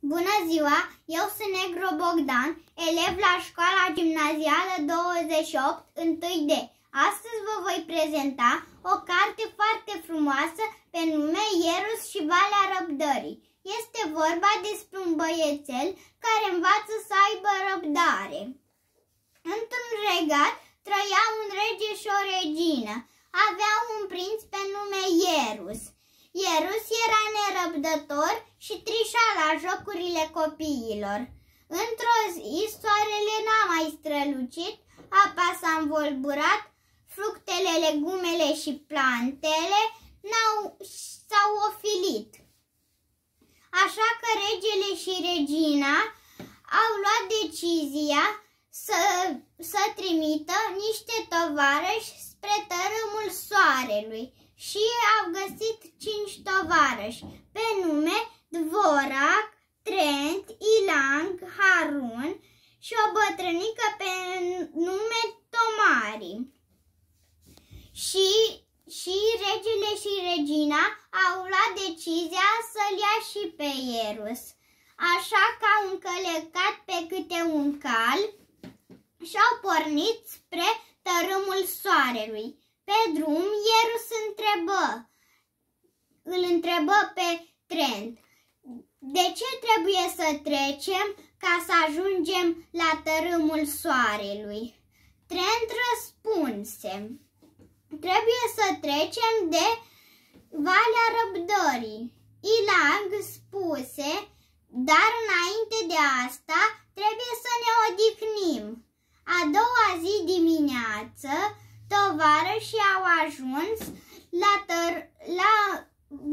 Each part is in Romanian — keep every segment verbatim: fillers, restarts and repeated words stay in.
Bună ziua! Eu sunt Negro Bogdan, elev la școala gimnazială douăzeci și opt, întâi D. Astăzi vă voi prezenta o carte foarte frumoasă pe nume Ierus și Valea Răbdării. Este vorba despre un băiețel care învață să aibă răbdare. Într-un regat trăia un rege și o regină. Aveau un prinț pe nume Ierus. Ierus era nerăbdător și trișa la jocurile copiilor. Într-o zi, soarele n-a mai strălucit, apa s-a învolburat, fructele, legumele și plantele s-au ofilit. Așa că regele și regina au luat decizia să, să trimită niște tovarăși spre tărâmul soarelui și au găsit cinci tovarăși pe nume Dvorac, Trent, Ilang, Harun și o bătrânică pe nume Tomari. Și, și regele și regina au luat decizia să-l ia și pe Ierus. Așa că au încălecat pe câte un cal și au pornit spre tărâmul soarelui. Pe drum, Ierus întrebă, îl întrebă pe Trent: de ce trebuie să trecem ca să ajungem la tărâmul soarelui? Trent răspunse: trebuie să trecem de Valea Răbdării. Ilang spuse: dar înainte de asta trebuie să ne odihnim. A doua zi dimineață, tovarășii au ajuns la, tăr la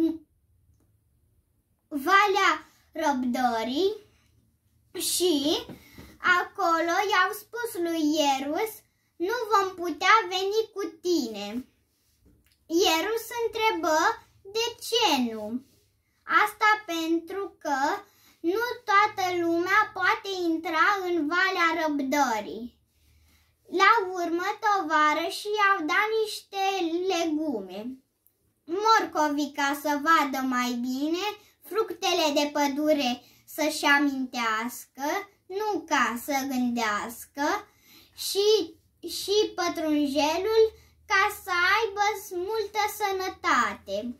Valea Răbdării și acolo i-au spus lui Ierus: nu vom putea veni cu tine. Ierus întrebă: de ce nu? Asta pentru că nu toată lumea poate intra în Valea Răbdării. La urmă, tovarășii i-au dat niște legume, morcovii ca să vadă mai bine, fructele de pădure să-și amintească, nu ca să gândească, și, și pătrunjelul ca să aibă multă sănătate.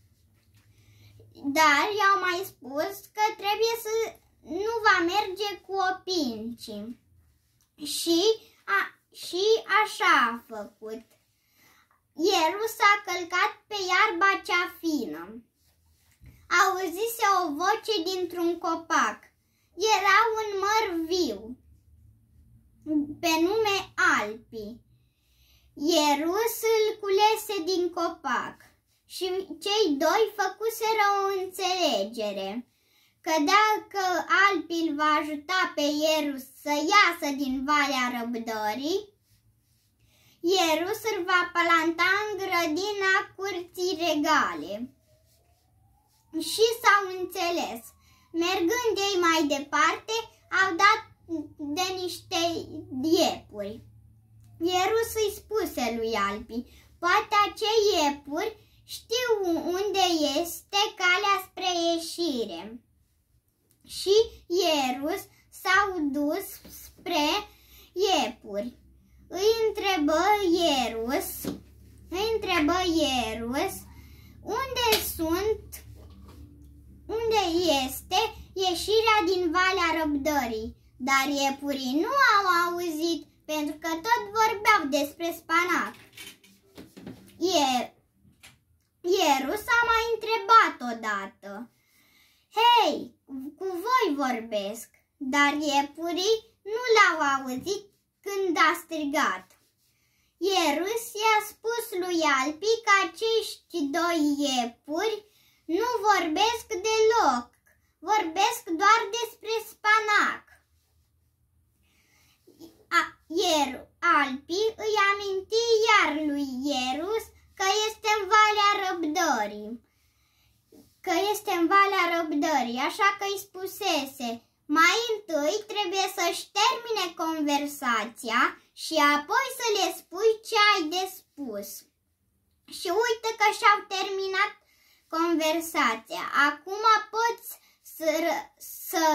Dar i-au mai spus că trebuie să nu va merge cu opincii. Și, a, și așa a făcut. Ierus a călcat pe iarba cea fină. Auzise o voce dintr-un copac. Era un măr viu pe nume Alpi. Ierus îl culese din copac și cei doi făcuseră o înțelegere că dacă Alpi îl va ajuta pe Ierus să iasă din Valea Răbdării, Ierus îl va planta în grădina curții regale. Și s-au înțeles. Mergând ei mai departe, au dat de niște iepuri. Ierus îi spuse lui Alpi: poate acei iepuri știu unde este calea spre ieșire. Și Ierus s-au dus spre iepuri. Îi întrebă Ierus, îi întrebă Ierus unde sunt, unde este ieșirea din Valea Răbdării. Dar iepurii nu au auzit, pentru că tot vorbeau despre spanac. E... Ierus a mai întrebat odată: hei, cu voi vorbesc. Dar iepurii nu l-au auzit când a strigat. Ierus i-a spus lui Alpi că acești doi iepuri nu vorbesc deloc, vorbesc doar despre spanac. Ier, Alpi îi aminti iar lui Ierus că este în Valea Răbdării, că este în Valea Răbdării, așa că îi spusese: mai întâi trebuie să-și termine conversația și apoi să le spui ce ai de spus. Și uite că și-au terminat conversația. Acum poți să, să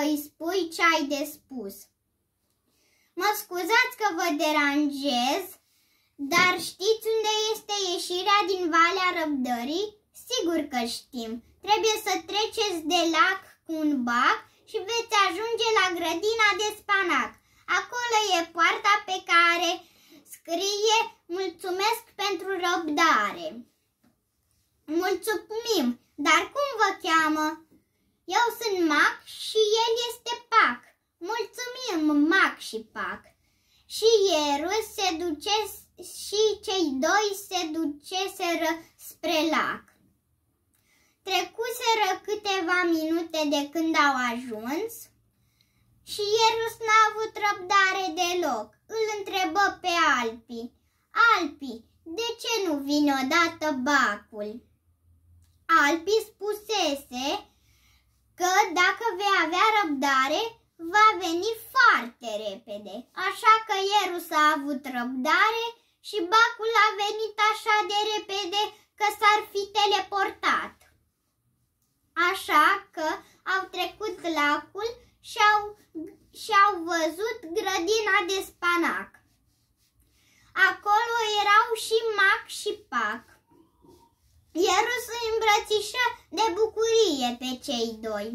spui ce ai de spus. Mă scuzați că vă deranjez, dar știți unde este ieșirea din Valea Răbdării? Sigur că știm. Trebuie să treceți de lac cu un bac și veți ajunge la grădina de spanac. Acolo e poarta pe care scrie mulțumesc pentru răbdare. Mulțumim, dar cum vă cheamă? Eu sunt Mac și el este Pac. Mulțumim, Mac și Pac. Și Ierus se duce și cei doi se duceseră spre lac. Trecuseră câteva minute de când au ajuns și Ierus n-a avut răbdare deloc. Îl întrebă pe Alpi: Alpi, de ce nu vine odată bacul? Alpi spusese că dacă vei avea răbdare, va veni foarte repede. Așa că Ierus a avut răbdare și bacul a venit așa de repede că s-ar fi teleportat. Așa că au trecut lacul și au, și au văzut grădina de spanac. Acolo erau și Mac și Pac. Ierus îi îmbrățișă de bucurie pe cei doi.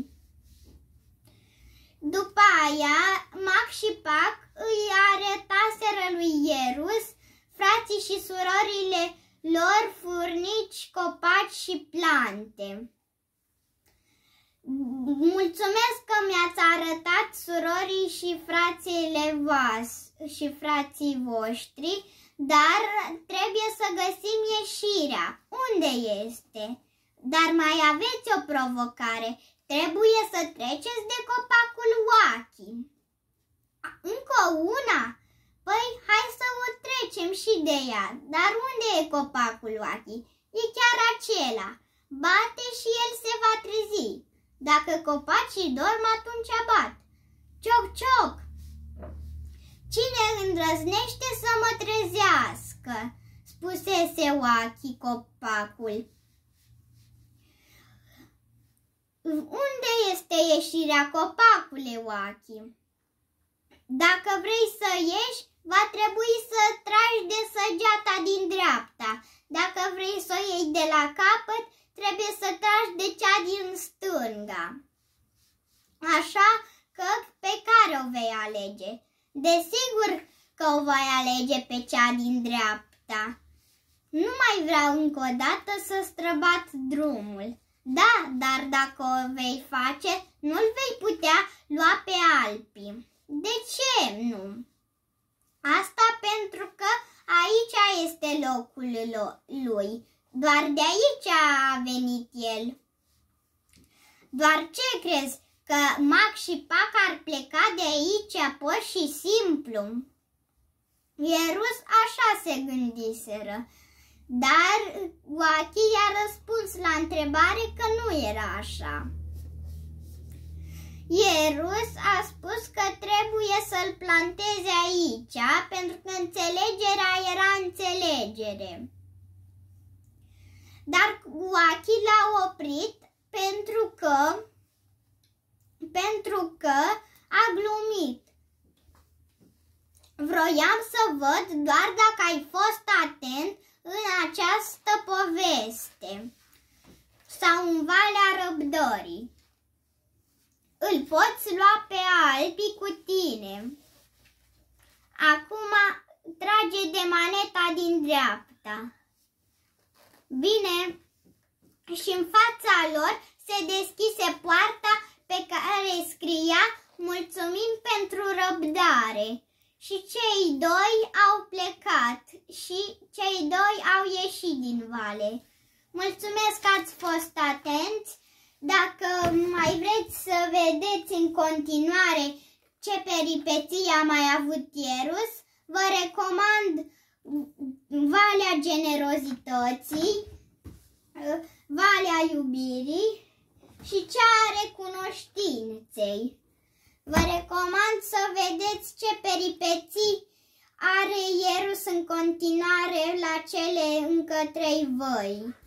După aia, Mac și Pac îi arătaseră lui Ierus frații și surorile lor furnici, copaci și plante. Mulțumesc că mi-ați arătat surorii și frațiile voastre și frații voștri, dar trebuie să găsim ieșirea. Unde este? Dar mai aveți o provocare. Trebuie să treceți de copacul Wacky. Încă una? Păi, hai să o trecem și de ea. Dar unde e copacul Wacky? E chiar acela. Bate și el se va trezi. Dacă copacii dorm, atunci bat. Cioc, cioc! Cine îndrăznește să mă trezească? Spusese Wacky copacul. Unde este ieșirea, copacule Wacky? Dacă vrei să ieși, va trebui să tragi de săgeata din dreapta. Dacă vrei să o iei de la capăt, trebuie să tragi de cea din stânga. Așa că pe care o vei alege? Desigur că o voi alege pe cea din dreapta. Nu mai vreau încă o dată să străbat drumul. Da, dar dacă o vei face, nu-l vei putea lua pe Alpi. De ce nu? Asta pentru că aici este locul lui. Doar de aici a venit el. Doar ce crezi? Că Mac și Pac ar pleca de aici pur și simplu? Ierus așa se gândiseră. Dar Wacky i-a răspuns la întrebare că nu era așa. Ierus a spus că trebuie să-l planteze aici, pentru că înțelegerea era înțelegere. Dar Wacky l-a oprit pentru că, pentru că a glumit. Vroiam să văd doar dacă ai fost atent în această poveste sau în Valea Răbdării. Îl poți lua pe Alpi cu tine. Acum trage de maneta din dreapta. Bine, și în fața lor se deschise poarta pe care scria mulțumim pentru răbdare. Și cei doi au plecat și cei doi au ieșit din vale. Mulțumesc că ați fost atenți. Dacă mai vreți să vedeți în continuare ce peripeții a mai avut Ierus, vă recomand Valea Generozității, Valea Iubirii și cea a Recunoștinței. Vă recomand să vedeți ce peripeții are Ierus în continuare la cele încă trei văi.